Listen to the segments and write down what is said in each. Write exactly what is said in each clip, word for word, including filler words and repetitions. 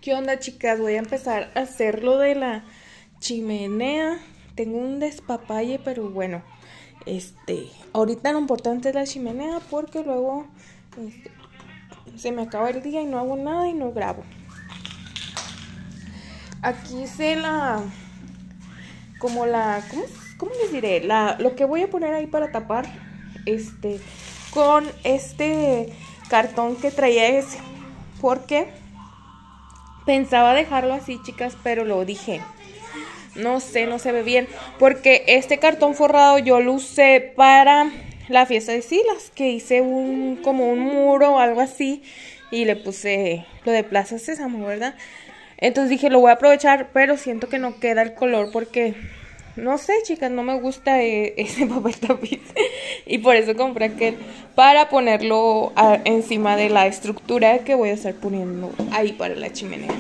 ¿Qué onda, chicas? Voy a empezar a hacer lo de la chimenea. Tengo un despapalle, pero bueno, este, ahorita lo importante es la chimenea porque luego este, se me acaba el día y no hago nada y no grabo. Aquí hice la, como la, ¿cómo, cómo les diré? La, lo que voy a poner ahí para tapar, este, con este cartón que traía ese, porque pensaba dejarlo así, chicas, pero lo dije, no sé, no se ve bien, porque este cartón forrado yo lo usé para la fiesta de Silas, que hice un como un muro o algo así y le puse lo de Plaza Sésamo, ¿verdad? Entonces dije, lo voy a aprovechar, pero siento que no queda el color porque, no sé, chicas, no me gusta eh, ese papel tapiz. Y por eso compré aquel para ponerlo a, encima de la estructura que voy a estar poniendo ahí para la chimenea.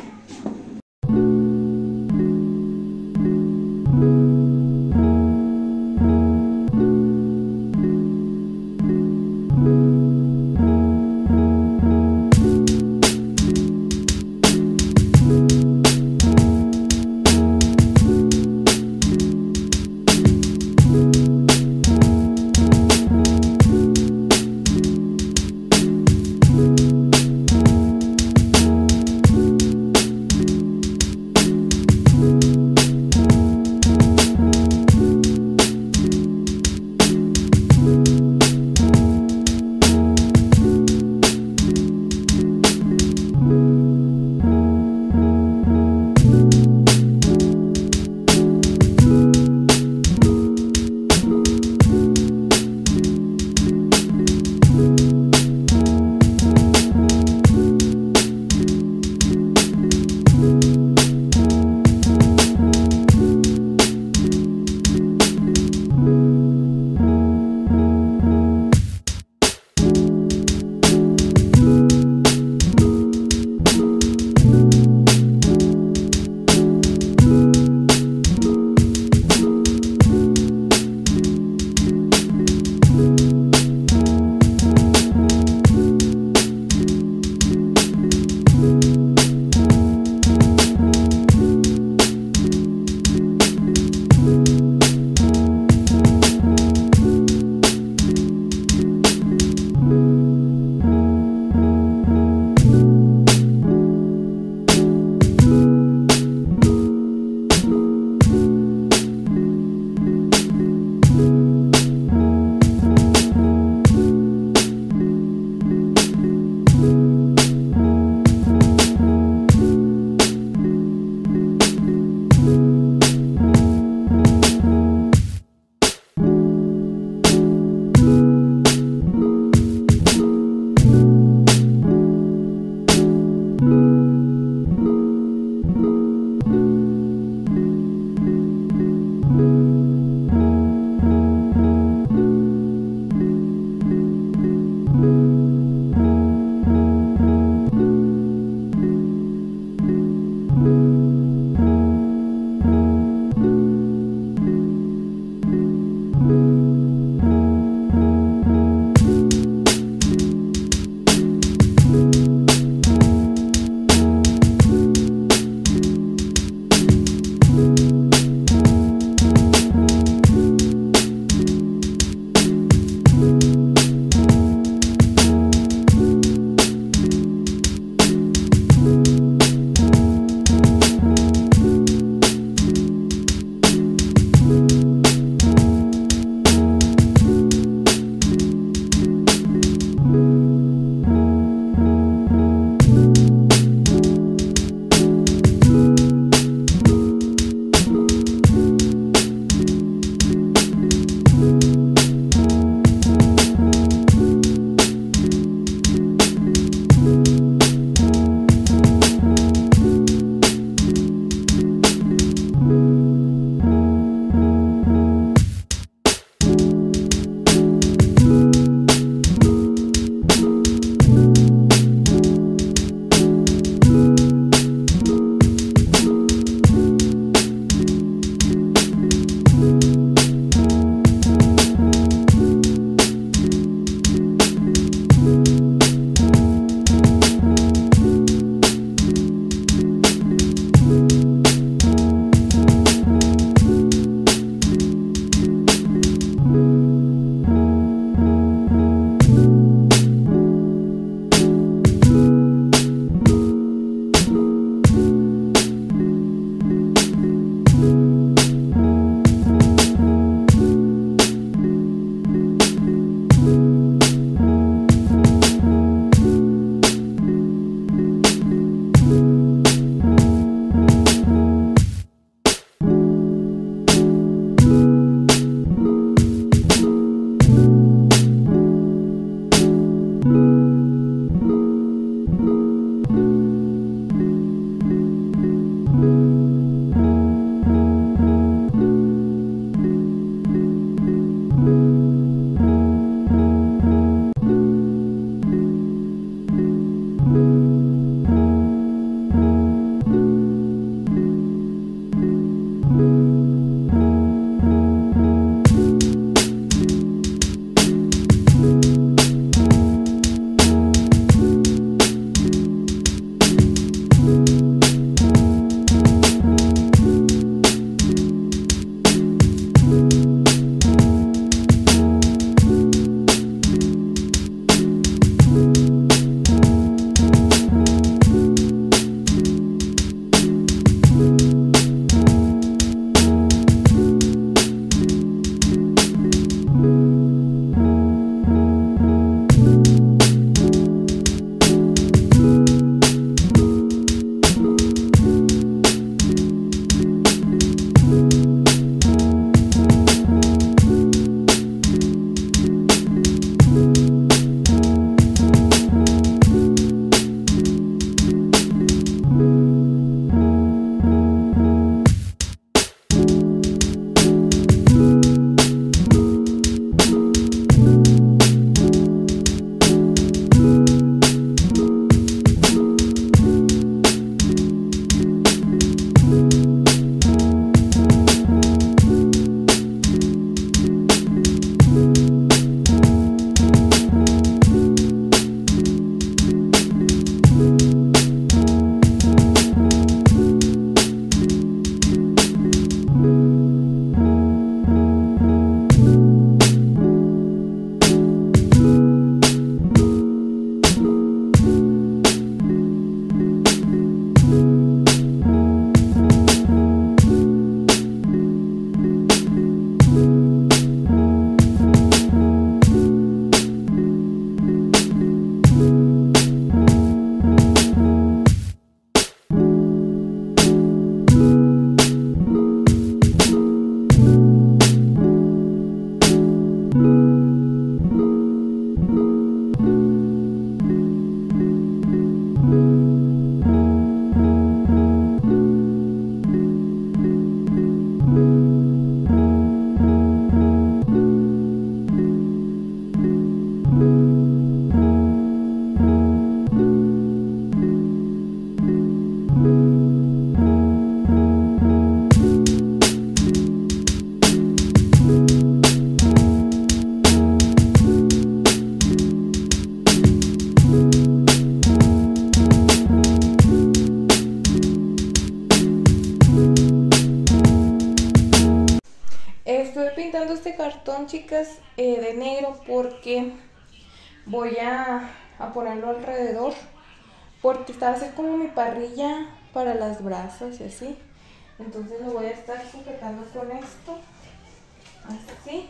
cartón, chicas, eh, de negro, porque voy a, a ponerlo alrededor, porque esta va a ser como mi parrilla para las brasas y así. Entonces lo voy a estar sujetando con esto, así,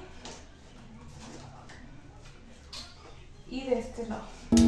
y de este lado.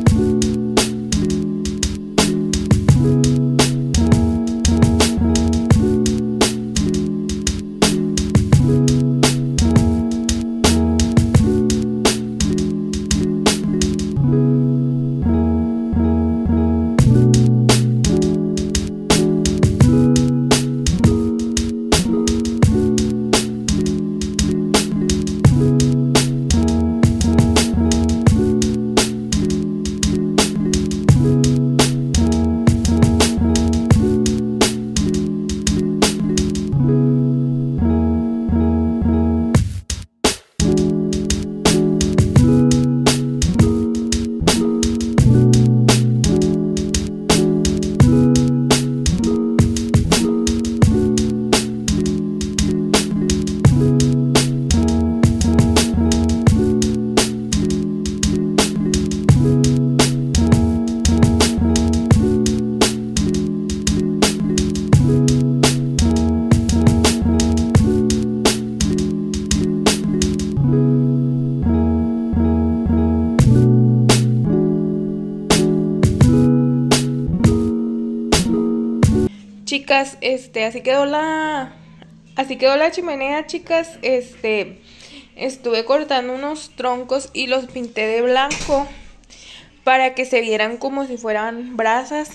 Chicas, este, así quedó la, así quedó la chimenea, chicas. Este, estuve cortando unos troncos y los pinté de blanco para que se vieran como si fueran brasas.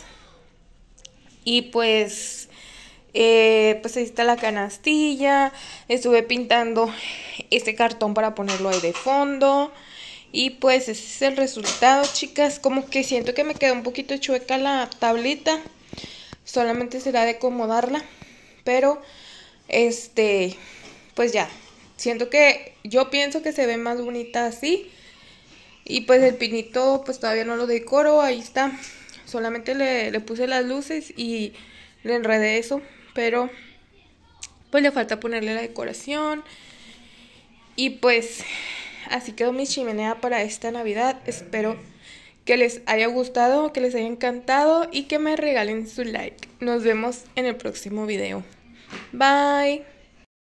Y pues, eh, pues ahí está la canastilla. Estuve pintando este cartón para ponerlo ahí de fondo. Y pues ese es el resultado, chicas. Como que siento que me quedó un poquito chueca la tablita. Solamente será de acomodarla, pero este, pues ya, siento que, yo pienso que se ve más bonita así. Y pues el pinito pues todavía no lo decoro, ahí está. Solamente le, le puse las luces y le enredé eso, pero pues le falta ponerle la decoración. Y pues así quedó mi chimenea para esta Navidad. Espero que les haya gustado, que les haya encantado y que me regalen su like. Nos vemos en el próximo video. Bye.